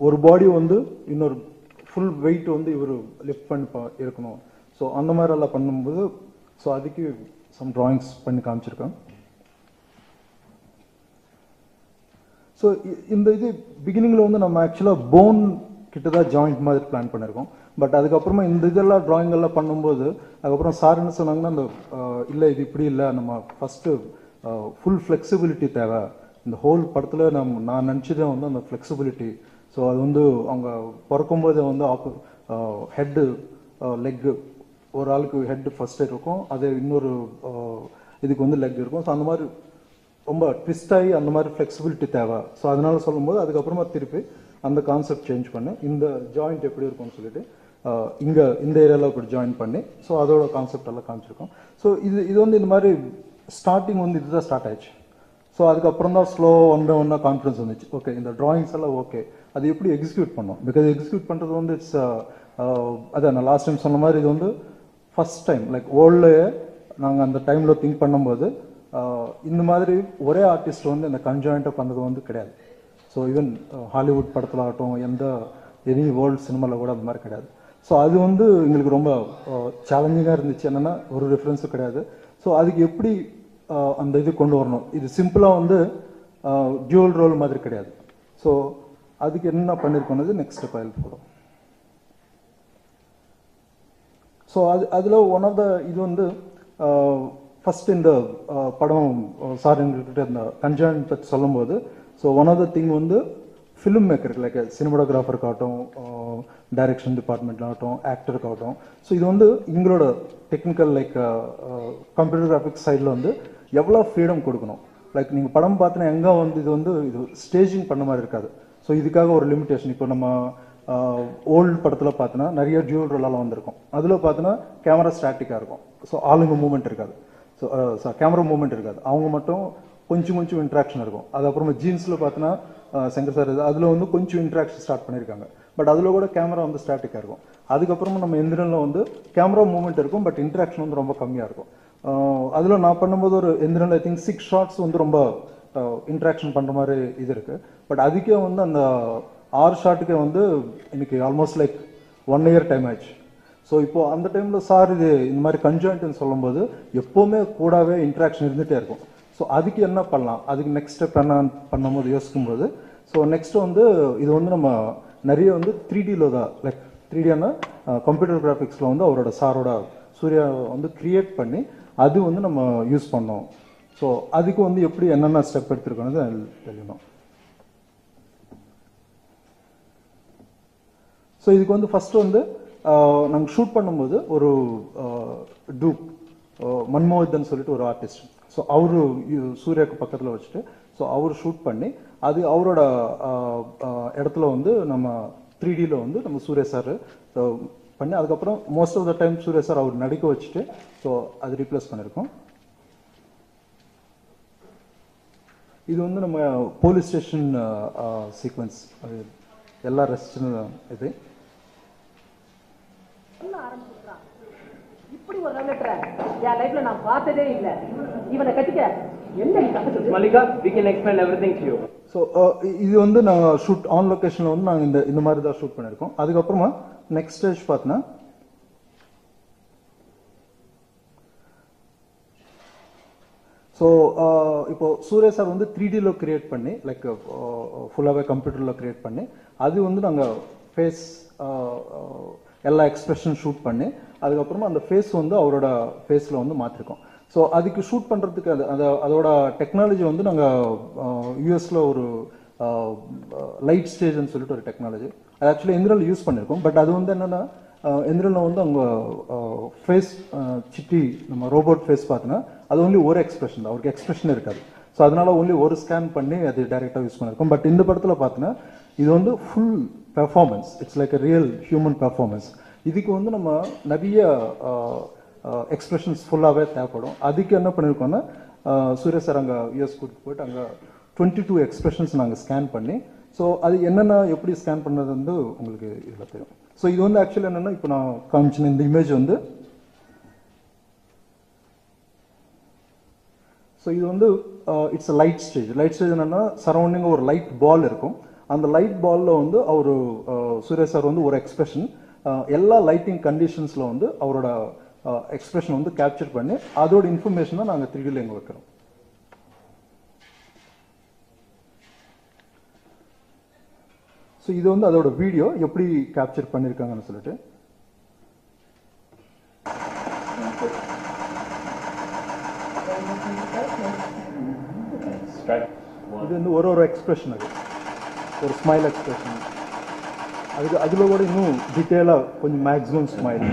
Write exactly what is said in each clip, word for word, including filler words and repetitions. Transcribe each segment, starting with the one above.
ஒரு பாடி வந்து இன்னொரு ஃபுல் வெயிட் வந்து இவர் லிஃப்ட் பண்ணி இருக்கணும். ஸோ அந்த மாதிரி எல்லாம் பண்ணும்போது ஸோ அதுக்கு சம் ட்ராயிங்ஸ் பண்ணி காமிச்சிருக்கேன். ஸோ இந்த இது பிகினிங்கில் வந்து நம்ம ஆக்சுவலாக போன் கிட்ட தான் ஜாயிண்ட் மாதிரி பிளான் பண்ணியிருக்கோம். பட் அதுக்கப்புறமா இந்த இதெல்லாம் ட்ராயிங் எல்லாம் பண்ணும்போது அதுக்கப்புறம் சார் என்ன சொன்னாங்கன்னா, அந்த இல்லை இது இப்படி இல்லை, நம்ம ஃபஸ்ட்டு ஃபுல் ஃப்ளெக்சிபிலிட்டி தேவை இந்த ஹோல் படத்தில். நம்ம நான் நினச்சதே வந்து அந்த ஃப்ளெக்சிபிலிட்டி. ஸோ அது வந்து அவங்க பிறக்கும்போதே வந்து ஆப்பு ஹெட்டு லெக்கு ஒரு ஆளுக்கு ஹெட்டு ஃபஸ்ட்டு இருக்கும், அது இன்னொரு இதுக்கு வந்து லெக் இருக்கும். ஸோ அந்த மாதிரி ரொம்ப ட்விஸ்ட் ஆகி அந்த மாதிரி ஃப்ளெக்சிபிலிட்டி தேவை. ஸோ அதனால சொல்லும்போது அதுக்கப்புறமா திருப்பி அந்த கான்செப்ட் சேஞ்ச் பண்ணி இந்த ஜாயிண்ட் எப்படி இருக்கும்னு சொல்லிட்டு இங்கே இந்த ஏரியாவில் இப்படி ஜாயின் பண்ணி ஸோ அதோட கான்செப்ட் எல்லாம் காமிச்சிருக்கோம். ஸோ இது இது வந்து இந்த மாதிரி ஸ்டார்டிங் வந்து இதுதான் ஸ்டார்ட் ஆயிடுச்சு. ஸோ அதுக்கப்புறம் தான் ஸ்லோ ஒன்றா ஒன்றா கான்ஃபிடன்ஸ் வந்துச்சு. ஓகே இந்த ட்ராயிங்ஸ் எல்லாம் ஓகே, அது எப்படி எக்ஸிக்யூட் பண்ணோம். பிகாஸ் எக்ஸிக்யூட் பண்ணுறது வந்து இட்ஸ் அதான் நான் லாஸ்ட் டைம் சொன்ன மாதிரி இது வந்து ஃபஸ்ட் டைம் லைக் வேர்ல்ட்லேயே நாங்கள் அந்த டைமில் திங்க் பண்ணும்போது இந்த மாதிரி ஒரே ஆர்டிஸ்ட் வந்து இந்த கன்ஜாயிண்ட்டாக பண்ணது வந்து கிடையாது. ஸோ ஈவன் ஹாலிவுட் படத்தில் ஆகட்டும், எந்த எனி வேர்ல்டு சினிமாவில் கூட அந்த மாதிரி கிடையாது. ஸோ அது வந்து எங்களுக்கு ரொம்ப சேலஞ்சிங்காக இருந்துச்சு. என்னென்னா ஒரு ரெஃபரன்ஸும் கிடையாது. ஸோ அதுக்கு எப்படி அந்த இது கொண்டு வரணும், இது சிம்பிளாக வந்து டியூவல் ரோல் மாதிரி கிடையாது. ஸோ அதுக்கு என்ன பண்ணியிருக்கோன்னது நெக்ஸ்ட் ஃபைல் போகிறோம். ஸோ அது அதில் ஒன் ஆஃப் த இது வந்து ஃபஸ்ட் இந்த படம் சார் எங்கள்கிட்ட இந்த கன்ஜாயிண்ட் பற்றி சொல்லும்போது so one of the thing வந்து ஃபிலிம் மேக்கருக்கு லைக் சினிமாட்டோகிராஃபருக்காகட்டும், டைரக்ஷன் டிபார்ட்மெண்ட்லாகட்டும், ஆக்டருக்காகட்டும், ஸோ இது வந்து எங்களோட டெக்னிக்கல் லைக் கம்ப்யூட்டர் கிராஃபிக்ஸ் சைடில் வந்து எவ்வளோ ஃப்ரீடம் கொடுக்கணும். லைக் நீங்கள் படம் பார்த்தீங்கன்னா எங்கே வந்து இது வந்து இது ஸ்டேஜிங் பண்ண மாதிரி இருக்காது. ஸோ இதுக்காக ஒரு லிமிட்டேஷன். இப்போ நம்ம ஓல்டு படத்தில் பார்த்தோன்னா நிறைய டியூவல் ரோலால் வந்திருக்கும். அதில் பார்த்தோன்னா கேமரா ஸ்டாட்டிக்காக இருக்கும். ஸோ ஆளுங்க மூவ்மெண்ட் இருக்காது. ஸோ கேமரா மூவ்மெண்ட் இருக்காது, அவங்க மட்டும் கொஞ்சம் கொஞ்சம் இன்ட்ராக்ஷன் இருக்கும். அதுக்கப்புறமா ஜீன்ஸில் பார்த்தோன்னா சங்கர் சார் அதில் வந்து கொஞ்சம் இன்ட்ராக்ஷன் ஸ்டார்ட் பண்ணியிருக்காங்க. பட் அதில் கூட கேமரா வந்து ஸ்டாட்டிக்காக இருக்கும். அதுக்கப்புறமா நம்ம எந்திரனில் வந்து கேமரா மூவ்மெண்ட் இருக்கும், பட் இன்ட்ராக்ஷன் வந்து ரொம்ப கம்மியாக இருக்கும். அதில் நான் பண்ணும்போது ஒரு எந்திரனில் ஐ திங்க் சிக்ஸ் ஷார்ட்ஸ் வந்து ரொம்ப இன்ட்ராக்ஷன் பண்ணுற மாதிரி இது இருக்குது. பட் அதுக்கே வந்து அந்த ஆறு ஷாட்டுக்கே வந்து இன்னைக்கு almost like one year time ஆயிடுச்சு. ஸோ இப்போது அந்த டைமில் சார் இது இந்த மாதிரி கன்ஜாயிண்ட்னு சொல்லும்போது எப்போவுமே கூடவே இன்ட்ராக்ஷன் இருந்துகிட்டே இருக்கும். ஸோ அதுக்கு என்ன பண்ணலாம், அதுக்கு நெக்ஸ்ட் ஸ்டெப் என்ன பண்ணும்போது யோசிக்கும்போது ஸோ நெக்ஸ்ட் வந்து இது வந்து நம்ம நிறைய வந்து த்ரீ டியில் தான் லைக் த்ரீ டியான கம்ப்யூட்டர் கிராஃபிக்ஸில் வந்து அவரோட சாரோட சூர்யா வந்து கிரியேட் பண்ணி அது வந்து நம்ம யூஸ் பண்ணோம். ஸோ அதுக்கு வந்து எப்படி என்னென்ன ஸ்டெப் எடுத்துருக்கோன்னு தெரியணும். ஸோ இதுக்கு வந்து ஃபஸ்ட்டு வந்து நாங்கள் ஷூட் பண்ணும்போது ஒரு டூப் மன்மோகன் சொல்லிட்டு ஒரு ஆர்டிஸ்ட், ஸோ அவரு சூர்யாவுக்கு பக்கத்தில் வச்சுட்டு ஸோ அவர் ஷூட் பண்ணி அது அவரோட இடத்துல வந்து நம்ம த்ரீ டியில் வந்து நம்ம சூர்யா சார் பண்ணி அதுக்கப்புறம் most of the time Suriya sir அவர் நடிக்க வச்சுட்டு ஸோ அது ரீப்ளேஸ் பண்ணியிருக்கோம். இது வந்து நம்ம போலீஸ் ஸ்டேஷன் சீக்வன்ஸ், அது எல்லா ரெஸ்ட் இது இப்படி ஒரு லெட்டர் என் லைஃப்ல நான் பார்த்ததே இல்ல. இவனை கட்டிக்க என்ன Mallika, we can explain everything to you. So இது வந்து நாங்கள் ஷூட் ஆன் லொக்கேஷனில் வந்து நாங்கள் இந்த இந்த மாதிரி தான் ஷூட் பண்ணியிருக்கோம். அதுக்கப்புறமா நெக்ஸ்ட் ஸ்டேஜ் பார்த்தோன்னா ஸோ இப்போ சூர்யா சார் வந்து த்ரீ டியில் கிரியேட் பண்ணி லைக் ஃபுல்லாகவே கம்ப்யூட்டரில் கிரியேட் பண்ணி அது வந்து நாங்கள் ஃபேஸ் எல்லா எக்ஸ்பிரஷன் ஷூட் பண்ணி அதுக்கப்புறமா அந்த ஃபேஸ் வந்து அவரோட ஃபேஸில் வந்து மாற்றிருக்கோம். ஸோ அதுக்கு ஷூட் பண்ணுறதுக்கு அது அதை அதோட டெக்னாலஜி வந்து நாங்கள் யூஎஸில் ஒரு லைட் ஸ்டேஜ்னு சொல்லிட்டு ஒரு டெக்னாலஜி அது ஆக்சுவலி எந்திரனில் யூஸ் பண்ணியிருக்கோம். பட் அது வந்து என்னென்னா எந்திரனில் வந்து அவங்க ஃபேஸ் சிட்டி நம்ம ரோபோட் ஃபேஸ் பார்த்தோன்னா அது ஒன்லி ஒரு எக்ஸ்பிரஷன் தான், அவருக்கு எக்ஸ்பிரஷன் இருக்காது. ஸோ அதனால ஒன்லி ஒரு ஸ்கேன் பண்ணி அது டைரெக்டாக யூஸ் பண்ணியிருக்கோம். பட் இந்த படத்தில் பார்த்தோன்னா இது வந்து full performance, it's like a real human performance. இதுக்கு வந்து நம்ம நிறைய எக்ஸ்பிரஷன்ஸ் ஃபுல்லாகவே தேவைப்படும். அதுக்கு என்ன பண்ணியிருக்கோன்னா சூர்யா சார் அங்கே யூஎஸ் கூட்டிட்டு போயிட்டு அங்கே டுவெண்ட்டி டூ எக்ஸ்பிரஷன்ஸ் நாங்கள் ஸ்கேன் பண்ணி ஸோ அது என்னென்ன எப்படி ஸ்கேன் பண்ணது வந்து உங்களுக்கு இதில் தெரியும். ஸோ இது வந்து ஆக்சுவலி என்னென்னா இப்போ நான் காமிச்சின இந்த இமேஜ் வந்து ஸோ இது வந்து it's a light stage. Light stage என்னென்னா சரௌண்டிங் ஒரு லைட் பால் இருக்கும். அந்த லைட் பால்ல வந்து அவர் சூர்யா சார் வந்து ஒரு எக்ஸ்பிரஷன் எல்லா லைட்டிங் கண்டிஷன்ஸ்ல வந்து அவரோட எக்ஸ்பிரஷன் வந்து கேப்சர் பண்ணி அதோட இன்ஃபர்மேஷன் தான் நாங்கள் த்ரீ டில எங்க வைக்கிறோம். ஸோ இது வந்து அதோட வீடியோ எப்படி கேப்சர் பண்ணியிருக்காங்கன்னு சொல்லிட்டு இது வந்து ஒரு ஒரு எக்ஸ்பிரஷன், அது ஒரு ஸ்மைல் எக்ஸ்பிரஷன், அதுக்கு அதில் கூட இன்னும் டீட்டெயிலாக கொஞ்சம் மேக்ஸிமம் ஸ்மைல்.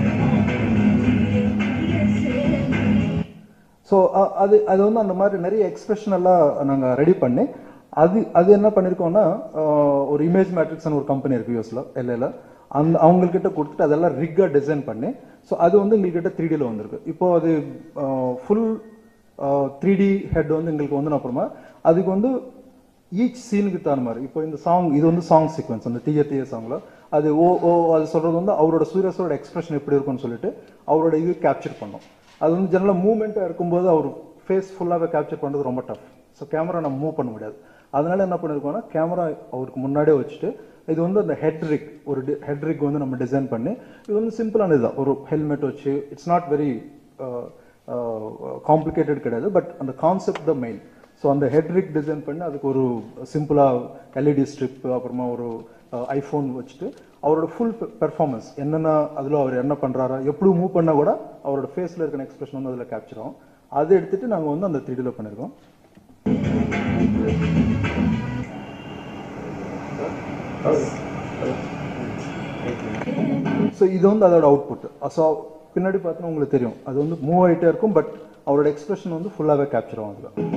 ஸோ அது அது வந்து அந்த மாதிரி நிறைய எக்ஸ்பிரஷன் எல்லாம் நாங்கள் ரெடி பண்ணி அது அது என்ன பண்ணியிருக்கோம்னா ஒரு இமேஜ் மேட்ரிக்ஸ்னு ஒரு கம்பெனி இருக்குது யூஎஸ்ல எல்ஏல, அந்த அவங்கக்கிட்ட கொடுத்துட்டு அதெல்லாம் ரிக்காக டிசைன் பண்ணி ஸோ அது வந்து எங்கள்கிட்ட த்ரீ டியில் வந்திருக்கு. இப்போ அது ஃபுல் த்ரீ டி ஹெட் வந்து எங்களுக்கு வந்து அப்புறமா அதுக்கு வந்து ஈச் சீனுக்கு தகுந்த மாதிரி இப்போ இந்த சாங் இது வந்து சாங் சீக்வன்ஸ் அந்த தீய தீய சாங்ல அது ஓ ஓ அது சொல்றது வந்து அவரோட சூரியஸோட எக்ஸ்பிரஷன் எப்படி இருக்கும்னு சொல்லிட்டு அவரோட இது கேப்சர் பண்ணோம். அது வந்து ஜெனரலாக மூவ்மெண்ட்டாக இருக்கும்போது அவர் ஃபேஸ் ஃபுல்லாகவே கேப்சர் பண்ணுறது ரொம்ப டஃப். ஸோ கேமரா நம்ம மூவ் பண்ண முடியாது. அதனால என்ன பண்ணியிருக்கோம்னா கேமரா அவருக்கு முன்னாடியே வச்சுட்டு இது வந்து அந்த ஹெட் ரிக் ஒரு ஹெட் ரிக் வந்து நம்ம டிசைன் பண்ணி இது வந்து சிம்பிளான இதுதான், ஒரு ஹெல்மெட் வச்சு இட்ஸ் நாட் வெரி காம்ப்ளிகேட்டட் கிடையாது, பட் அந்த கான்செப்ட் தான் மெயின். ஸோ அந்த ஹெட் ரிக் டிசைன் பண்ணி அதுக்கு ஒரு சிம்பிளாக எல்இடி ஸ்ட்ரிப் அப்புறமா ஒரு ஐஃபோன் வச்சுட்டு அவரோட ஃபுல் பெர்ஃபார்மன்ஸ் என்னென்ன அதில் அவர் என்ன பண்ணுறாரா எப்படி மூவ் பண்ணால் கூட அவரோட ஃபேஸில் இருக்கிற எக்ஸ்பிரஷன் வந்து அதில் கேப்சர் ஆகும். அதை எடுத்துட்டு நாங்கள் வந்து அந்த த்ரீ டியில் பண்ணியிருக்கோம். ஸோ இது வந்து அதோட அவுட்புட். ஸோ பின்னாடி பார்த்தோன்னா உங்களுக்கு தெரியும் அது வந்து மூவ் ஆகிட்டே இருக்கும், பட் அவரோட எக்ஸ்பிரஷன் வந்து ஃபுல்லாகவே கேப்சர் ஆகும் அதில்.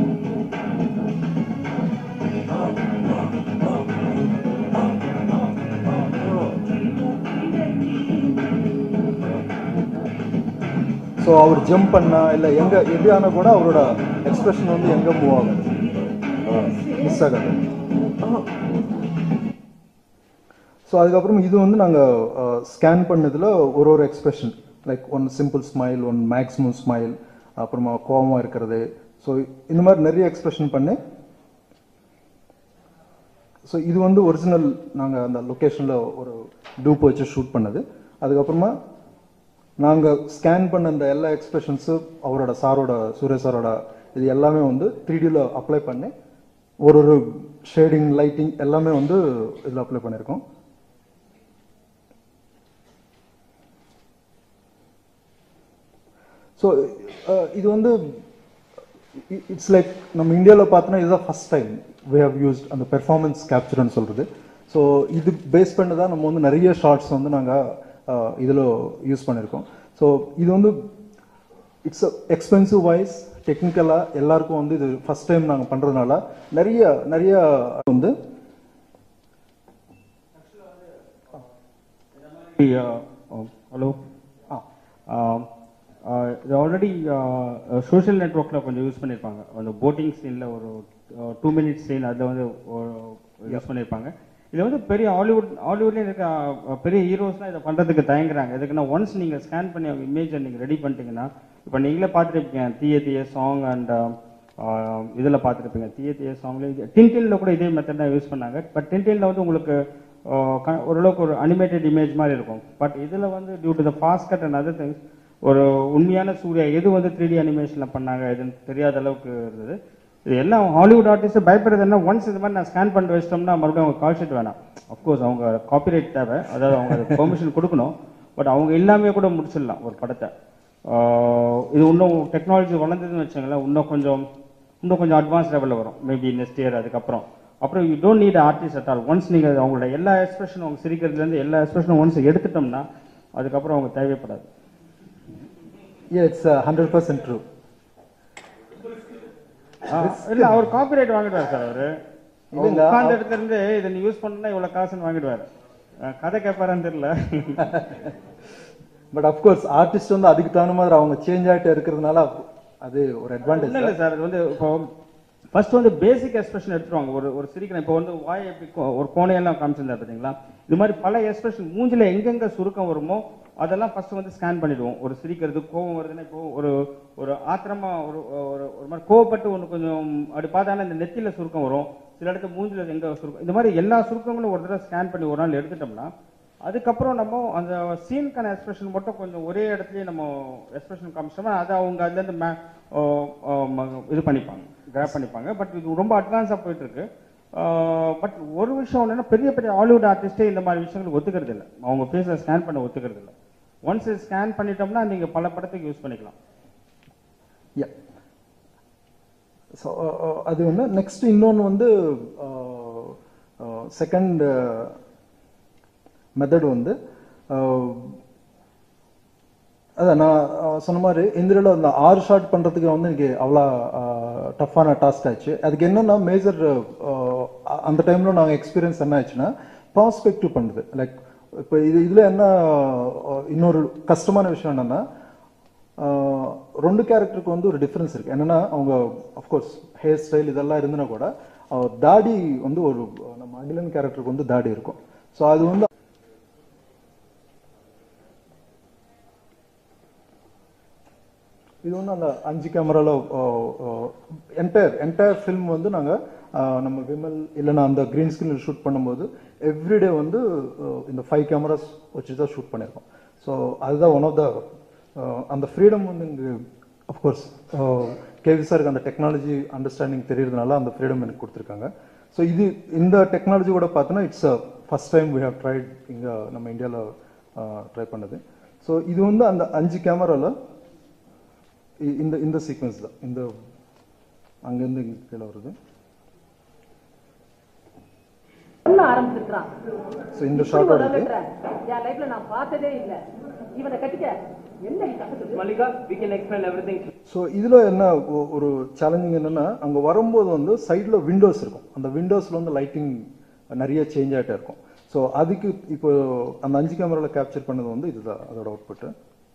ஸோ அவர் ஜம்ப் பண்ணா இல்லை எங்கே எது ஆனால் கூட அவரோட எக்ஸ்பிரஷன் வந்து எங்கே மூவ் ஆகும் மிஸ் ஆகாது. ஸோ அதுக்கப்புறம் இது வந்து நாங்கள் ஸ்கேன் பண்ணதில் ஒரு ஒரு expression like one simple smile, one maximum smile, அப்புறமா கோபமாக இருக்கிறது, ஸோ இந்த மாதிரி நிறைய எக்ஸ்பிரஷன் பண்ணி ஸோ இது வந்து ஒரிஜினல் நாங்கள் அந்த லொக்கேஷனில் ஒரு டூப் வச்சு ஷூட் பண்ணது. அதுக்கப்புறமா நாங்கள் ஸ்கேன் பண்ண அந்த எல்லா எக்ஸ்பிரஷன்ஸும் அவரோட சாரோட சூர்யா சாரோட இது எல்லாமே வந்து த்ரீ டியில் அப்ளை பண்ணி ஒரு ஒரு ஷேடிங் லைட்டிங் எல்லாமே வந்து இதில் அப்ளை பண்ணியிருக்கோம். ஸோ இது வந்து இட்ஸ் லைக் நம்ம இந்தியாவில் பார்த்தோன்னா இதுதான் first time we have used அந்த பெர்ஃபார்மன்ஸ் கேப்சர்னு சொல்கிறது. ஸோ இது பேஸ் பண்ணி தான் நம்ம வந்து நிறைய ஷார்ட்ஸ் வந்து நாங்கள் இதில் யூஸ் பண்ணியிருக்கோம். ஸோ இது வந்து இட்ஸ் எக்ஸ்பென்சிவ் வைஸ் டெக்னிக்கலாக எல்லாருக்கும் வந்து இது ஃபர்ஸ்ட் டைம் நாங்கள் பண்ணுறதுனால நிறைய நிறைய வந்து ஹலோ இது ஆல்ரெடி சோஷியல் நெட்ஒர்க்கில் கொஞ்சம் யூஸ் பண்ணியிருப்பாங்க. அந்த போட்டிங் சீனில் ஒரு டூ மினிட்ஸ் சீன் அதில் வந்து யூஸ் பண்ணியிருப்பாங்க. இதில் வந்து பெரிய ஹாலிவுட் ஹாலிவுட்லேயும் இருக்க பெரிய ஹீரோஸ்லாம் இதை பண்ணுறதுக்கு தயங்குறாங்க. எதுக்குன்னா ஒன்ஸ் நீங்கள் ஸ்கேன் பண்ணி அவங்க இமேஜை நீங்கள் ரெடி பண்ணிட்டீங்கன்னா இப்போ நீங்களே பார்த்துருப்பீங்க தீய தீய சாங் அண்ட் இதில் பார்த்துருப்பீங்க தீய தீய சாங்லேயே டின்டினில் கூட இதே மெத்தட் தான் யூஸ் பண்ணாங்க. பட் டின்டினில் வந்து உங்களுக்கு ஓரளவுக்கு ஒரு அனிமேட்டட் இமேஜ் மாதிரி இருக்கும். பட் இதில் வந்து due to the fast cut and other things ஒரு உண்மையான சூர்யா எது வந்து த்ரீ டி அனிமேஷனில் பண்ணாங்க எதுன்னு தெரியாத அளவுக்கு இருந்தது. இது எல்லாம் ஹாலிவுட் ஆர்டிஸ்ட் பயப்படுறது என்ன, ஒன்ஸ் இந்த மாதிரி நான் ஸ்கேன் பண்ணிட்டு வச்சிட்டோம்னா மறுபடியும் அவங்க கால் ஷீட் வேணாம். அஃப்கோர்ஸ் அவங்க காப்பிரைட் தேவை, அதாவது அவங்க பெர்மிஷன் கொடுக்கணும். பட் அவங்க இல்லாமே கூட முடிச்சிடலாம் ஒரு படத்தை. இது இன்னும் டெக்னாலஜி வளர்ந்ததுன்னு வச்சுங்களேன், இன்னும் கொஞ்சம் இன்னும் கொஞ்சம் அட்வான்ஸ் லெவலில் வரும் மேபி நெக்ஸ்ட் இயர். அதுக்கப்புறம் அப்புறம் you don't need artist at all. Once நீங்கள் அவங்களோட எல்லா எக்ஸ்பிரஷனும் அவங்க சிரிக்கிறதுலேருந்து எல்லா எக்ஸ்பிரஷனும் ஒன்ஸ் எடுத்துட்டோம்னா அதுக்கப்புறம் அவங்க தேவைப்படாது. It's hundred percent true. இல்ல அவர் காப்பிரைட் வாங்கிடுவார் சார். அவரு உட்கார்ந்த இடத்துல இருந்து இதை நீ யூஸ் பண்ணா இவ்வளவு காசுன்னு வாங்கிடுவாரு. கதை கேட்பாரான்னு தெரியல. பட் அஃப்கோர்ஸ் ஆர்டிஸ்ட் வந்து அதுக்கு தகுந்த மாதிரி அவங்க சேஞ்ச் ஆகிட்டு இருக்கிறதுனால அது ஒரு அட்வான்டேஜ் இல்லை சார். இது வந்து இப்போ ஃபர்ஸ்ட் வந்து பேசிக் எக்ஸ்பிரஷன் எடுத்துருவாங்க. ஒரு ஒரு சிரிக்கிறேன் இப்போ வந்து வாய் எப்படி ஒரு கோணையெல்லாம் காமிச்சிருந்தா பார்த்தீங்களா, இது மாதிரி பல எக்ஸ்பிரஷன் மூஞ்சில எங்கெங்க சுருக்கம் வருமோ அதெல்லாம் ஃபர்ஸ்ட் வந்து ஸ்கேன் பண்ணிடுவோம். ஒரு சிரிக்கிறது கோவம் வருதுன்னா இப்போ ஒரு ஒரு ஆத்திரமா ஒரு ஒரு மாதிரி கோவப்பட்டு ஒன்று கொஞ்சம் அப்படி பார்த்தாங்கன்னா இந்த நெத்தியில சுருக்கம் வரும், சில இடத்துல மூஞ்சில் எங்கே சுருக்கம், இந்த மாதிரி எல்லா சுருக்கங்களும் ஒரு தடவை ஸ்கேன் பண்ணி ஒரு நாள் எடுத்துட்டோம்னா அதுக்கப்புறம் நம்ம அந்த சீனுக்கான எக்ஸ்பிரஷன் மட்டும் கொஞ்சம் ஒரே இடத்துலயே நம்ம எக்ஸ்பிரஷன் காமிச்சோம்னா அதை அவங்க அதுலேருந்து மே இது பண்ணிப்பாங்க, கிராப் பண்ணிப்பாங்க. பட் இது ரொம்ப அட்வான்ஸாக போயிட்டு இருக்கு. பட் ஒரு விஷயம் என்னன்னா, பெரிய பெரிய ஹாலிவுட் ஆர்டிஸ்டே இந்த மாதிரி விஷயங்களுக்கு ஒத்துக்கிறது இல்லை, அவங்க ஃபேஸை ஸ்கேன் பண்ண ஒத்துக்கிறது இல்லை. ஒன்ஸ் ஸ்கேன் பண்ணிட்டோம்னா நீங்க பல படத்துக்கு யூஸ் பண்ணிக்கலாம். யா ஸோ அது ஒன்று. நெக்ஸ்ட் இன்னொன்று வந்து செகண்ட் மெத்தட் வந்து அதான் நான் சொன்ன மாதிரி இந்திரியில் அந்த ஆறு ஷாட் பண்ணுறதுக்கு வந்து எனக்கு அவ்வளோ டஃப்பான டாஸ்க் ஆச்சு. அதுக்கு என்னென்னா மேஜர் அந்த டைமில் நாங்கள் எக்ஸ்பீரியன்ஸ் என்ன ஆச்சுன்னா பர்ஸ்பெக்டிவ் பண்ணுறது. லைக் இப்போ இது இதில் என்ன இன்னொரு கஷ்டமான விஷயம் என்னென்னா ரெண்டு கேரக்டருக்கு வந்து ஒரு டிஃப்ரென்ஸ் இருக்குது. என்னென்னா அவங்க அஃப்கோர்ஸ் ஹேர் ஸ்டைல் இதெல்லாம் இருந்துன்னா கூட தாடி வந்து ஒரு நம்ம அகிலன் கேரக்டருக்கு வந்து தாடி இருக்கும். ஸோ அது வந்து இது வந்து அந்த அஞ்சு கேமராவில் என்டையர் என்டையர் ஃபில்ம் வந்து நாங்கள் நம்ம விமல் இல்லைன்னா அந்த க்ரீன் ஸ்க்ரீனில் ஷூட் பண்ணும்போது எவ்ரிடே வந்து இந்த ஃபைவ் கேமராஸ் வச்சு தான் ஷூட் பண்ணியிருக்கோம். ஸோ அதுதான் ஒன் ஆஃப் த அந்த ஃப்ரீடம் வந்து இங்கே அஃப்கோர்ஸ் கேவி சாருக்கு அந்த டெக்னாலஜி அண்டர்ஸ்டாண்டிங் தெரியறதுனால அந்த ஃப்ரீடம் எனக்கு கொடுத்துருக்காங்க. ஸோ இது இந்த டெக்னாலஜி கூட பார்த்தோன்னா it's a first time we have tried இங்கே நம்ம இந்தியாவில் ட்ரை பண்ணது. ஸோ இது வந்து அந்த அஞ்சு கேமராவில் இந்த இந்த சீக்வன்ஸ் தான், இந்த அங்கேருந்து இங்கே கீழே வருது. ஆரம்பிச்சிருக்கான். ஸோ இந்த ஷாட் வருது. என் லைஃப்ல நான் பார்த்ததே இல்லை. இவனை கட்டிக்க என்ன Malika, we can explain everything. So இதில் என்ன ஒரு சேலஞ்சிங் என்னன்னா, அங்கே வரும்போது வந்து சைடில் விண்டோஸ் இருக்கும். அந்த விண்டோஸில் வந்து லைட்டிங் நிறைய சேஞ்ச் ஆகிட்டே இருக்கும். ஸோ அதுக்கு இப்போ அந்த அஞ்சு கேமராவில் கேப்சர் பண்ணது வந்து இதுதான் அதோட அவுட்புட்டு.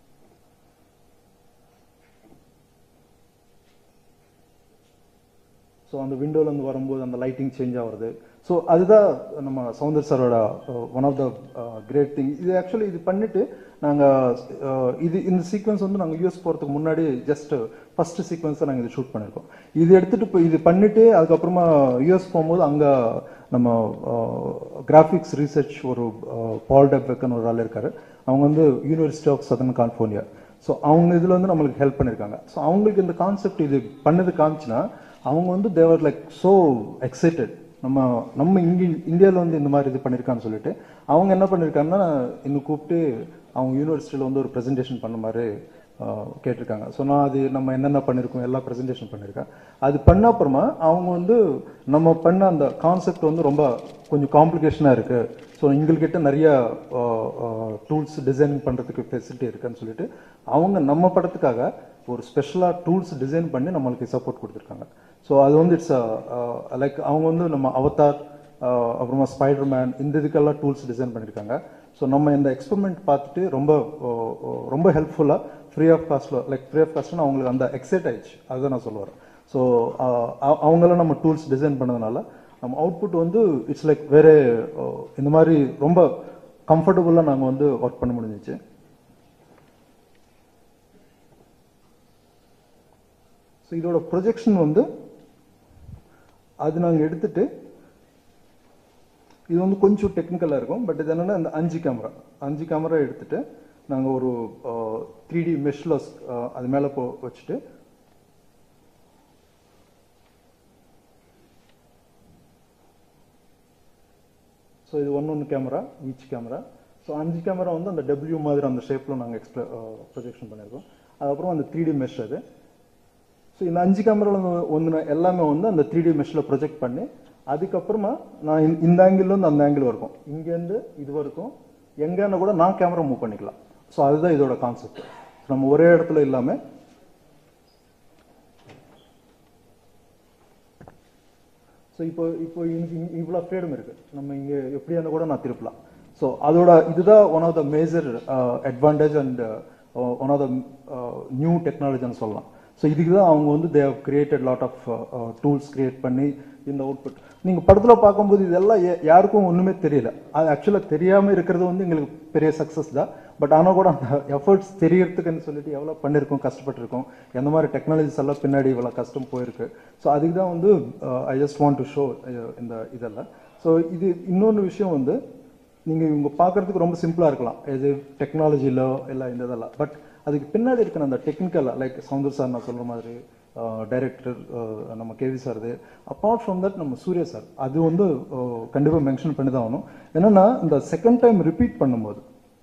ஸோ அந்த விண்டோலேருந்து வரும்போது அந்த லைட்டிங் சேஞ்ச் ஆகுறது. ஸோ அதுதான் நம்ம சௌந்தர் சாரோட one of the great thing. இது ஆக்சுவலி இது பண்ணிட்டு நாங்கள் இது இந்த சீக்வன்ஸ் வந்து நாங்கள் யூஎஸ் போகிறதுக்கு முன்னாடி ஜஸ்ட் ஃபர்ஸ்ட் சீக்வன்ஸை நாங்கள் இது ஷூட் பண்ணியிருக்கோம். இது எடுத்துகிட்டு இப்போ இது பண்ணிவிட்டு அதுக்கப்புறமா யூஎஸ் போகும்போது அங்கே நம்ம கிராஃபிக்ஸ் ரிசர்ச் ஒரு பால் டெப்பெக்கன் ஒரு ஆள் இருக்கார். அவங்க வந்து university of southern California. So அவங்க இதில் வந்து நம்மளுக்கு ஹெல்ப் பண்ணியிருக்காங்க. ஸோ அவங்களுக்கு இந்த கான்செப்ட் இது பண்ணது காமிச்சுன்னா அவங்க வந்து தேவர் லைக் ஸோ எக்ஸைட்டட். நம்ம நம்ம இங்கே இந்தியாவில் வந்து இந்த மாதிரி இது பண்ணியிருக்கான்னு சொல்லிட்டு அவங்க என்ன பண்ணியிருக்காங்கன்னா இன்னும் கூப்பிட்டு அவங்க யூனிவர்சிட்டியில் வந்து ஒரு ப்ரெசன்டேஷன் பண்ண மாதிரி கேட்டிருக்காங்க. ஸோ நான் அது நம்ம என்னென்ன பண்ணியிருக்கோம் எல்லாம் ப்ரெசன்டேஷன் பண்ணியிருக்கேன். அது பண்ண அப்புறமா அவங்க வந்து நம்ம பண்ண அந்த கான்செப்ட் வந்து ரொம்ப கொஞ்சம் காம்ப்ளிகேஷனாக இருக்குது. ஸோ எங்கள்கிட்ட நிறைய டூல்ஸ் டிசைனிங் பண்ணுறதுக்கு ஃபெசிலிட்டி இருக்குன்னு சொல்லிட்டு அவங்க நம்ம படத்துக்காக ஒரு ஸ்பெஷலாக டூல்ஸ் டிசைன் பண்ணி நம்மளுக்கு சப்போர்ட் கொடுத்துருக்காங்க. ஸோ அது வந்து இட்ஸ் லைக் அவங்க வந்து நம்ம அவதார் அப்புறமா ஸ்பைடர் மேன் இந்த இதுக்கெல்லாம் டூல்ஸ் டிசைன் பண்ணியிருக்காங்க. ஸோ நம்ம இந்த எக்ஸ்பெரிமெண்ட் பார்த்துட்டு ரொம்ப ரொம்ப ஹெல்ப்ஃபுல்லாக ஃப்ரீ ஆஃப் காஸ்ட்டில் லைக் ஃப்ரீ ஆஃப் காஸ்ட்னு அவங்களுக்கு அந்த எக்ஸைட் ஆயிடுச்சு. அதுதான் நான் சொல்ல வரேன். ஸோ அவங்களாம் நம்ம டூல்ஸ் டிசைன் பண்ணதுனால நம்ம அவுட்புட் வந்து இட்ஸ் லைக் வேறு இந்த மாதிரி ரொம்ப கம்ஃபர்டபுளாக நாங்கள் வந்து ஒர்க் பண்ண முடிஞ்சிச்சு. ஸோ இதோட ப்ரொஜெக்ஷன் வந்து அது நாங்கள் எடுத்துட்டு இது வந்து கொஞ்சம் டெக்னிக்கலாக இருக்கும். பட் இது என்னென்னா இந்த அஞ்சு கேமரா அஞ்சு கேமரா எடுத்துட்டு நாங்கள் ஒரு த்ரீ டி மெஷ்ல அது மேலே போ வச்சுட்டு ஸோ இது ஒன்று ஒன்று கேமரா ஈச் கேமரா. ஸோ அஞ்சு கேமரா வந்து அந்த டபிள்யூ மாதிரி அந்த ஷேப்பில் நாங்கள் எக்ஸ்ப்ள ப்ரொஜெக்ஷன் பண்ணியிருக்கோம். அதுக்கப்புறம் அந்த த்ரீ டி மெஷ் அது. ஸோ இந்த அஞ்சு கேமராவில் ஒன்று எல்லாமே வந்து அந்த த்ரீ டி மெஷ்ல ப்ரொஜெக்ட் பண்ணி அதுக்கப்புறமா நான் இந்த ஆங்கிள்லேருந்து அந்த ஆங்கிள் வரைக்கும் இங்கேருந்து இது வரைக்கும் எங்கேன்னு கூட நான் கேமரா மூவ் பண்ணிக்கலாம். ஸோ அதுதான் இதோட கான்செப்ட். நம்ம ஒரே இடத்துல இல்லாமல் ஸோ இப்போ இப்போ எனக்கு இவ்வளோ ஃப்ரீடம் இருக்குது. நம்ம இங்கே எப்படியான கூட நான் திருப்பலாம். ஸோ அதோட இதுதான் one of the major advantage and one of the new டெக்னாலஜின்னு சொல்லலாம். ஸோ இதுக்கு தான் அவங்க வந்து they have created lot of tools create பண்ணி இந்த அவுட்புட் நீங்கள் படத்தில் பார்க்கும்போது இதெல்லாம் யாருக்கும் ஒன்றுமே தெரியல. அது ஆக்சுவலாக தெரியாமல் இருக்கிறது வந்து எங்களுக்கு பெரிய சக்ஸஸ் தான். பட் ஆனால் கூட அந்த எஃபர்ட்ஸ் தெரியறதுக்குன்னு சொல்லிட்டு எவ்வளோ பண்ணியிருக்கோம், கஷ்டப்பட்டிருக்கோம், எந்த மாதிரி டெக்னாலஜிஸ் எல்லாம் பின்னாடி இவ்வளோ கஷ்டம் போயிருக்கு. ஸோ அதுக்கு தான் வந்து I just want to show இந்த இதெல்லாம். ஸோ இது இன்னொன்று விஷயம் வந்து நீங்கள் இவங்க பார்க்குறதுக்கு ரொம்ப சிம்பிளாக இருக்கலாம், இது டெக்னாலஜியில் இல்லை இந்த இதெல்லாம். பட் அதுக்கு பின்னாடி இருக்கிற அந்த டெக்னிக்கலாக லைக் சவுந்தர் சார் நான் சொல்கிற மாதிரி டைரக்டர் நம்ம கேவி சார், இது அப்பார்ட் ஃப்ரம் தட் நம்ம சூர்யா சார், அது வந்து கண்டிப்பாக மென்ஷன் பண்ணி தான் ஆகணும். என்னென்னா இந்த செகண்ட் டைம் ரிப்பீட் பண்ணும்போது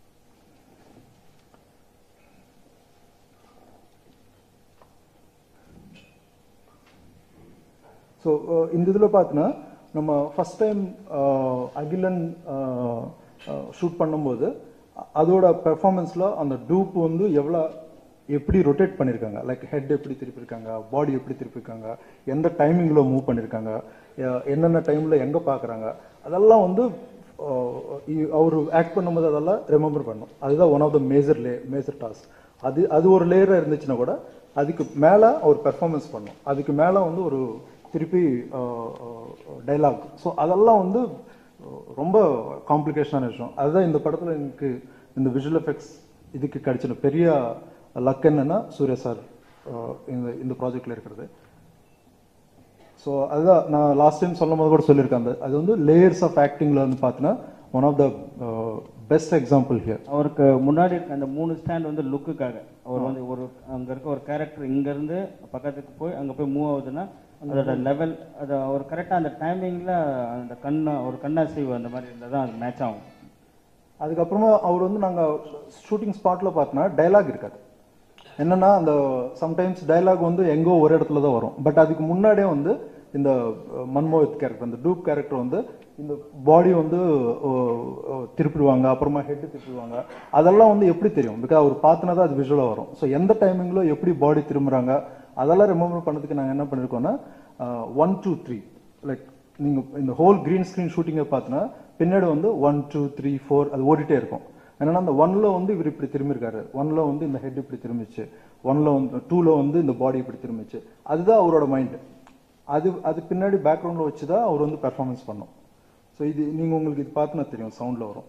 ஸோ இந்த இதில் பார்த்தீங்கன்னா நம்ம ஃபஸ்ட் டைம் அகிலன் ஷூட் பண்ணும்போது அதோட பெர்ஃபார்மன்ஸில் அந்த டூப் வந்து எவ்வளோ எப்படி ரொட்டேட் பண்ணியிருக்காங்க, லைக் ஹெட் எப்படி திருப்பியிருக்காங்க, பாடி எப்படி திருப்பியிருக்காங்க, எந்த டைமிங்கில் மூவ் பண்ணியிருக்காங்க, என்னென்ன டைமில் எங்கே பார்க்குறாங்க, அதெல்லாம் வந்து அவர் ஆக்ட் பண்ணும்போது அதெல்லாம் ரிமெம்பர் பண்ணும். அதுதான் one of the major lay major task. அது அது ஒரு லேயராக இருந்துச்சுன்னா கூட அதுக்கு மேலே அவர் பெர்ஃபார்மன்ஸ் பண்ணும், அதுக்கு மேலே வந்து ஒரு திருப்பி டைலாக். ஸோ அதெல்லாம் வந்து ரொம்ப காம்ப்ளிகேஷனான விஷயம். அதுதான் இந்த படத்தில் எனக்கு இந்த விஷுவல் எஃபெக்ட்ஸ் இதுக்கு கிடைச்சின பெரிய லக் என்னன்னா சூர்யா சார் இந்த இந்த ப்ராஜெக்டில் இருக்கிறது. ஸோ அதுதான் நான் லாஸ்ட் டைம் சொல்லும் போது கூட சொல்லியிருக்கேன், அந்த அது வந்து லேயர்ஸ் ஆஃப் ஆக்டிங்கில் வந்து பார்த்தீங்கன்னா one of the best example here. அவருக்கு முன்னாடி இருக்க அந்த மூணு ஸ்டாண்ட் வந்து லுக்குக்காக அவர் வந்து ஒரு அங்கே இருக்க ஒரு கேரக்டர் இங்கேருந்து பக்கத்துக்கு போய் அங்கே போய் மூவ் ஆகுதுன்னா அதோட லெவல் அது அவர் கரெக்டாக அந்த டைமிங்கில் அந்த கண்ணை ஒரு கண்ணாசைவு அந்த மாதிரி இருந்தால் தான் அது மேட்ச் ஆகும். அதுக்கப்புறமா அவர் வந்து நாங்கள் ஷூட்டிங் ஸ்பாட்டில் பார்த்தோன்னா டைலாக் இருக்காது. என்னன்னா அந்த சம்டைம்ஸ் டைலாக் வந்து எங்கோ ஒரு இடத்துல தான் வரும். பட் அதுக்கு முன்னாடியே வந்து இந்த மன்மோஹித் கேரக்டர், அந்த டூப் கேரக்டர் வந்து இந்த பாடி வந்து திருப்பிடுவாங்க, அப்புறமா ஹெட் திருப்பிடுவாங்க. அதெல்லாம் வந்து எப்படி தெரியும், பிகாஸ் அவர் பார்த்துனா தான் அது விஷுவலாக வரும். ஸோ எந்த டைமிங்கில் எப்படி பாடி திரும்புறாங்க அதெல்லாம் ரிமெம்பர் பண்ணதுக்கு நாங்கள் என்ன பண்ணியிருக்கோம்னா ஒன் டூ த்ரீ லைக் நீங்கள் இந்த ஹோல் க்ரீன் ஸ்க்ரீன் ஷூட்டிங்கை பார்த்தோன்னா பின்னாடி வந்து ஒன் டூ த்ரீ ஃபோர் அது ஓடிட்டே இருக்கும். என்னன்னா அந்த ஒன்ல வந்து இவர் இப்படி திரும்பியிருக்காரு, ஒன்ல வந்து இந்த ஹெட் இப்படி திரும்பிச்சு, ஒன்ல வந்து டூல வந்து இந்த பாடி இப்படி திரும்பிச்சு. அதுதான் அவரோட மைண்ட். அது அது பின்னாடி பேக்ரவுண்ட்ல வச்சு தான் அவர் வந்து பெர்ஃபார்மன்ஸ் பண்ணும். ஸோ இது நீங்க உங்களுக்கு இது பார்த்துனா தெரியும், சவுண்ட்ல வரும்.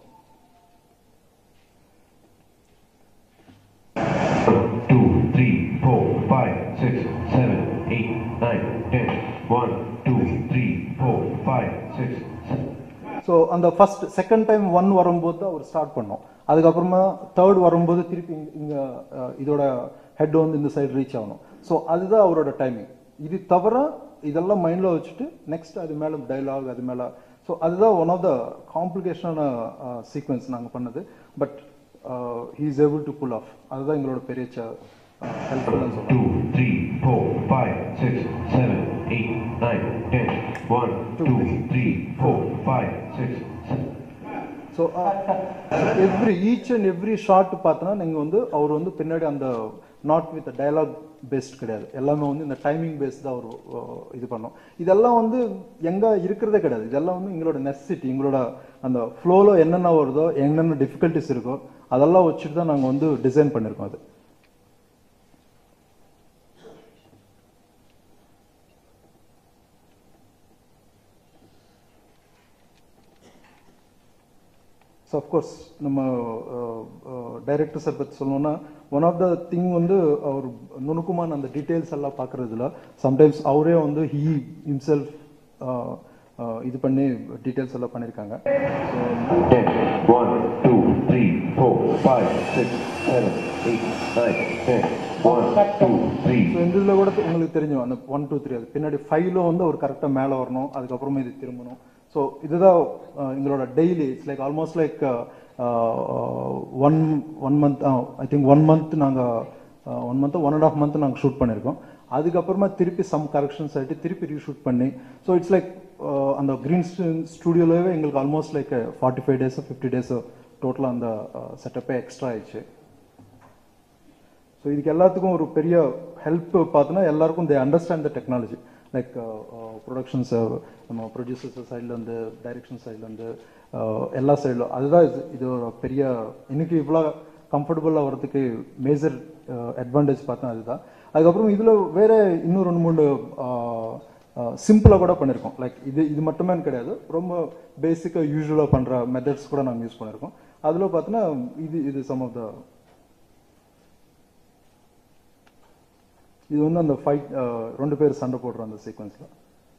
two, three, four, five, six, seven, eight, nine, ten. one, two, three, four, five, six, seven. So அந்த ஃபர்ஸ்ட் செகண்ட் டைம் ஒன் வரும்போது தான் அவர் ஸ்டார்ட் பண்ணோம். அதுக்கப்புறமா தேர்ட் வரும்போது திருப்பி இங்கே இதோட ஹெட் வந்து இந்த சைடு ரீச் ஆகணும். ஸோ அதுதான் அவரோட டைமிங். இது தவிர இதெல்லாம் மைண்டில் வச்சுட்டு நெக்ஸ்ட் அது மேலே டைலாக் அது மேலே. ஸோ அதுதான் ஒன் ஆஃப் த காம்ப்ளிகேஷனான சீக்வன்ஸ் நாங்கள் பண்ணது. But he is able to pull off. அதுதான் எங்களோட பெரிய ஹெல்ப்ஃபுல்னு சொல்லுவோம். two, three, four, five, six, seven, eight, nine, ten. one, two, three, four, five, six, seven. So every each and every shot பார்த்தோன்னா நீங்கள் வந்து அவர் வந்து பின்னாடி அந்த நாட் வித் டயலாக் பேஸ்ட் கிடையாது, எல்லாமே வந்து இந்த டைமிங் பேஸ்ட் தான் அவர் இது பண்ணோம். இதெல்லாம் வந்து எங்கே இருக்கிறதே கிடையாது. இதெல்லாம் வந்து எங்களோட நெசசிட்டி, எங்களோட அந்த ஃப்ளோவில் என்னென்ன வருதோ என்னென்ன டிஃபிகல்ட்டிஸ் இருக்கோ அதெல்லாம் வச்சுட்டு தான் நாங்கள் வந்து டிசைன் பண்ணியிருக்கோம். அது ஸோ அஃப்கோர்ஸ் நம்ம டைரக்டர் சார் பற்றி சொல்லணும்னா ஒன் ஆஃப் த திங் வந்து அவர் நுணுக்கமான அந்த டீட்டெயில்ஸ் எல்லாம் பார்க்குறதுல சம்டைம்ஸ் அவரே வந்து ஹீ ஹிம்செல்ஃப் இது பண்ணி டீட்டெயில்ஸ் எல்லாம் பண்ணியிருக்காங்க. ten, one, two, three, four, five, six, seven, eight, nine, ten. one, two, three. So இந்த இதில் கூட உங்களுக்கு தெரியும் அந்த ஒன் டூ த்ரீ அது பின்னாடி ஃபைவ்ல வந்து அவர் கரெக்டாக மேலே வரணும், அதுக்கப்புறமா இது திரும்பணும். ஸோ இதுதான் எங்களோட daily. It's like almost like one one month I think one month நாங்கள் one month one and half month நாங்கள் ஷூட் பண்ணியிருக்கோம். அதுக்கப்புறமா திருப்பி சம் கரெக்ஷன்ஸ் ஆகிட்டு திருப்பி ரீஷூட் பண்ணி ஸோ இட்ஸ் லைக் அந்த க்ரீன் ஸ்டூடியோலவே எங்களுக்கு ஆல்மோஸ்ட் லைக் ஃபார்ட்டி ஃபைவ் டேஸோ ஃபிஃப்டி டேஸோ டோட்டலாக அந்த செட்டப்பே எக்ஸ்ட்ரா ஆயிடுச்சு. ஸோ இதுக்கு எல்லாத்துக்கும் ஒரு பெரிய ஹெல்ப் பார்த்தோன்னா எல்லாருக்கும் they understand the technology. Like productions நம்ம ப்ரொடியூசர்ஸ் சைட்லேருந்து டைரக்ஷன் சைட்லேருந்து எல்லா சைடிலும் அதுதான் இது இது ஒரு பெரிய இன்னைக்கு இவ்வளோ கம்ஃபர்டபுளாக வரதுக்கு மேஜர் அட்வான்டேஜ் பார்த்தா அதுதான். அதுக்கப்புறம் இதில் வேற இன்னும் ரெண்டு மூணு சிம்பிளாக கூட பண்ணியிருக்கோம். லைக் இது இது மட்டுமே கிடையாது, ரொம்ப பேசிக்காக யூஸ்வலாக பண்ணுற மெத்தட்ஸ் கூட நாங்கள் யூஸ் பண்ணியிருக்கோம். அதில் பார்த்தீங்கன்னா இது இது சம் ஆஃப் த இது வந்து அந்த ஃபைட் ரெண்டு பேர் சண்டை போடுற அந்த சீக்வன்ஸில்.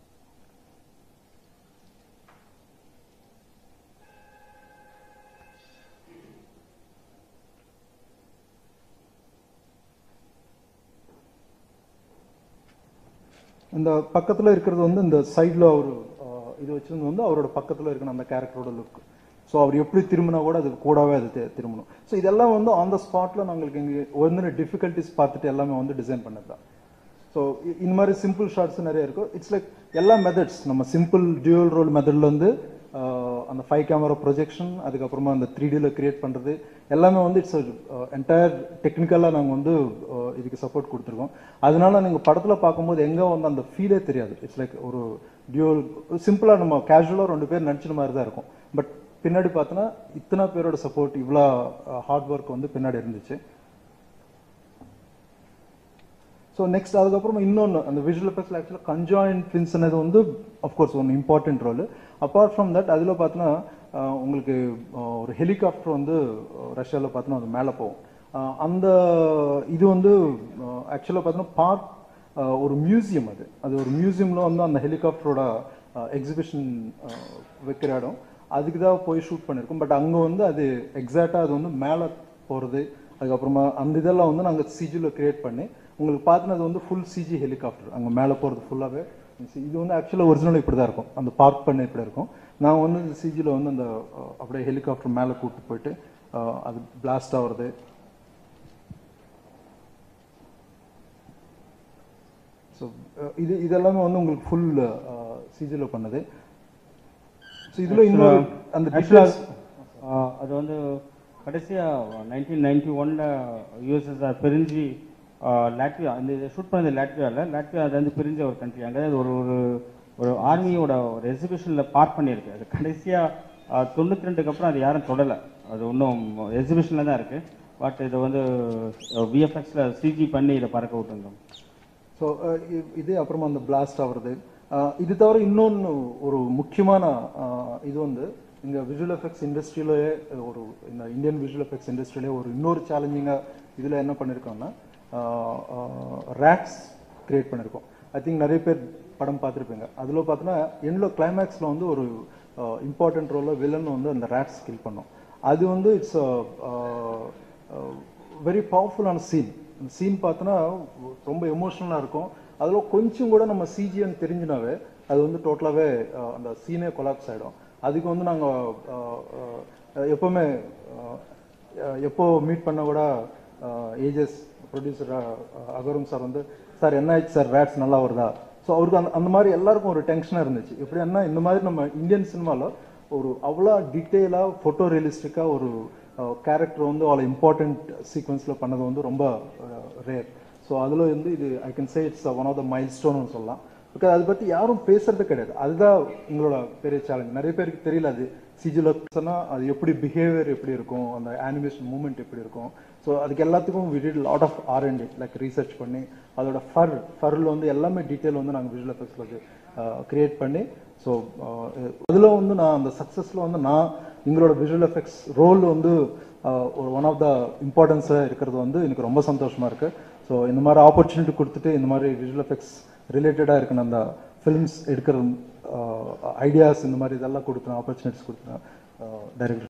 இந்த பக்கத்தில் இருக்கிறது வந்து இந்த சைடில் அவர் இது வச்சிருந்து வந்து அவரோட பக்கத்தில் இருக்கணும் அந்த கேரக்டரோட லுக். ஸோ அவர் எப்படி திரும்பினா கூட அது கூடவே அது திரும்பணும். ஸோ இதெல்லாம் வந்து ஆன் த ஸ்பாட்டில் நாங்களுக்கு இங்கே வந்து டிஃபிகல்ட்டிஸ் பார்த்துட்டு எல்லாமே வந்து டிசைன் பண்ணது தான். ஸோ இந்த மாதிரி சிம்பிள் ஷார்ட்ஸ் நிறைய இருக்கும். இட்ஸ் லைக் எல்லா மெத்தட்ஸ் நம்ம சிம்பிள் டியூவல் ரோல் மெத்தடில் வந்து அந்த ஃபைவ் கேமரா ப்ரொஜெக்ஷன், அதுக்கப்புறமா அந்த த்ரீ டியில் கிரியேட் பண்ணுறது எல்லாமே வந்து இட்ஸ் என்டையர் டெக்னிக்கலாக நாங்கள் வந்து இதுக்கு சப்போர்ட் கொடுத்துருக்கோம். அதனால நீங்கள் படத்தில் பார்க்கும்போது எங்கே வந்து அந்த ஃபீலே தெரியாது. இட்ஸ் லைக் ஒரு டியூவல் சிம்பிளாக நம்ம கேஷுவலாக ரெண்டு பேர் நடிச்சின மாதிரி தான் இருக்கும். பட் பின்னாடி பார்த்தோன்னா இத்தனை பேரோட சப்போர்ட், இவ்வளோ ஹார்ட் ஒர்க் வந்து பின்னாடி இருந்துச்சு. ஸோ நெக்ஸ்ட் அதுக்கப்புறமா இன்னொன்று அந்த விஷுவல் எஃபெக்ட்ஸில் ஆக்சுவலாக கன்ஜாயின்ட் ட்வின்ஸ்னது வந்து அஃப்கோர்ஸ் ஒன்று important role. Apart from that அதில் பார்த்தோன்னா உங்களுக்கு ஒரு ஹெலிகாப்டர் வந்து ரஷ்யாவில் பார்த்தோன்னா அது மேலே போகும். அந்த இது வந்து ஆக்சுவலாக பார்த்தோன்னா பார்க் ஒரு மியூசியம், அது அது ஒரு மியூசியமில் வந்து அந்த ஹெலிகாப்டரோட எக்ஸிபிஷன் வைக்கிற இடம், அதுக்கு தான் போய் ஷூட் பண்ணியிருக்கோம். பட் அங்கே வந்து அது எக்ஸாக்டாக அது வந்து மேலே போகிறது, அதுக்கப்புறமா அந்த இதெல்லாம் வந்து நாங்கள் சிஜியில் கிரியேட் பண்ணி உங்களுக்கு பார்த்தோன்னா அது வந்து ஃபுல் சிஜி ஹெலிகாப்டர் அங்கே மேலே போகிறது ஃபுல்லாகவே. இது வந்து ஆக்சுவலாக ஒரிஜினல் இப்படி தான் இருக்கும், அந்த பார்க் பண்ண இப்படி இருக்கும். நாங்கள் வந்து இந்த சிஜியில் வந்து அந்த அப்படியே ஹெலிகாப்டர் மேலே கூப்பிட்டு போயிட்டு அது பிளாஸ்ட் ஆகிறது. ஸோ இது இதெல்லாமே வந்து உங்களுக்கு ஃபுல் சிஜியில் பண்ணது. ஸோ இதில் இன்னொரு அந்த டீட்டெயில்ஸ் அது வந்து கடைசியாக நைன்டீன் நைன்டி ஒன்ல யூஎஸ்எஸ்ஆர் பிரிஞ்சு லாட்வியா அந்த இதை ஷூட் பண்ணது லாட்வியாவில். லாட்வியா அது வந்து பிரிஞ்ச ஒரு கண்ட்ரி. அங்கே ஒரு ஒரு ஒரு ஆர்மியோட ஒரு எக்ஸிபிஷனில் பார்க் பண்ணியிருக்கு. அது கடைசியாக தொண்ணூற்றி ரெண்டுக்கு அப்புறம் அது யாரும் தொடலை, அது இன்னும் எக்ஸிபிஷனில் தான் இருக்குது. பட் இதை வந்து விஎஃப்எக்ஸில் சிஜி பண்ணி இதை பறக்க விட்டுருந்தோம். ஸோ இது அப்புறமா அந்த பிளாஸ்ட் ஆகிறது. இது தவிர இன்னொன்று ஒரு முக்கியமான இது வந்து இங்கே விஷுவல் எஃபெக்ட்ஸ் இண்டஸ்ட்ரியிலே ஒரு இந்த இந்தியன் விஷுவல் எஃபெக்ட்ஸ் இண்டஸ்ட்ரியிலே ஒரு இன்னொரு சேலஞ்சிங்காக இதில் என்ன பண்ணியிருக்கோம்னா ரேட்ஸ் கிரியேட் பண்ணியிருக்கோம். ஐ திங்க் நிறைய பேர் படம் பார்த்துருப்பீங்க. அதில் பார்த்தோன்னா எண்டில் கிளைமேக்ஸில் வந்து ஒரு இம்பார்ட்டன்ட் ரோலில் வில்லன் வந்து அந்த ரேட்ஸ் கில் பண்ணோம். அது வந்து இட்ஸ் வெரி பவர்ஃபுல்லான சீன். அந்த சீன் பார்த்தோன்னா ரொம்ப எமோஷ்னலாக இருக்கும். அதில் கொஞ்சம் கூட நம்ம சிஜின்னு தெரிஞ்சினாவே அது வந்து டோட்டலாகவே அந்த சீனே கொலாப்ஸ் ஆகிடும். அதுக்கு வந்து நாங்கள் எப்போவுமே எப்போ மீட் பண்ண கூட ஏஜஸ் ப்ரொடியூசர் அகரும் சார் வந்து சார் என்ன ஆயிடுச்சு சார் ரேட்ஸ் நல்லா வருதா. ஸோ அவருக்கு அந்த அந்த மாதிரி எல்லாருக்கும் ஒரு டென்ஷனாக இருந்துச்சு. எப்படின்னா இந்த மாதிரி நம்ம இந்தியன் சினிமாவில் ஒரு அவ்வளோ டீட்டெயிலாக ஃபோட்டோ ரியலிஸ்டிக்காக ஒரு கேரக்டர் வந்து அவ்வளோ இம்பார்ட்டண்ட் சீக்வன்ஸில் பண்ணது வந்து ரொம்ப ரேர். ஸோ அதில் வந்து இது I can say it's one of the mile ஸ்டோன்னு சொல்லலாம். பிகாஸ் அதை பற்றி யாரும் பேசுறது கிடையாது. அதுதான் எங்களோட பெரிய சேலஞ்ச். நிறைய பேருக்கு தெரியல அது சிஜியில் சொன்னால் அது எப்படி பிஹேவியர் எப்படி இருக்கும், அந்த அனிமேஷன் மூமெண்ட் எப்படி இருக்கும். ஸோ அதுக்கு எல்லாத்துக்கும் we did lot of R and D like research பண்ணி அதோட ஃபர் ஃபரில் வந்து எல்லாமே டீட்டெயில் வந்து நாங்கள் விஷுவல் எஃபெக்ட்ஸில் கிரியேட் பண்ணி. ஸோ அதில் வந்து நான் அந்த சக்ஸஸில் வந்து நான் எங்களோட விஷுவல் எஃபெக்ட்ஸ் ரோல் வந்து ஒரு ஒன் ஆஃப் த இம்பார்ட்டன்ஸாக இருக்கிறது வந்து எனக்கு ரொம்ப சந்தோஷமாக இருக்குது. ஸோ இந்த மாதிரி ஆப்பர்ச்சுனிட்டி கொடுத்துட்டு இந்த மாதிரி விஷுவல் எஃபெக்ட்ஸ் ரிலேட்டடாக இருக்கிற அந்த ஃபிலிம்ஸ் எடுக்கிற ஐடியாஸ் இந்த மாதிரி இதெல்லாம் கொடுத்தேன், ஆப்பர்ச்சுனிட்டிஸ் கொடுத்தேன் டைரக்டர்.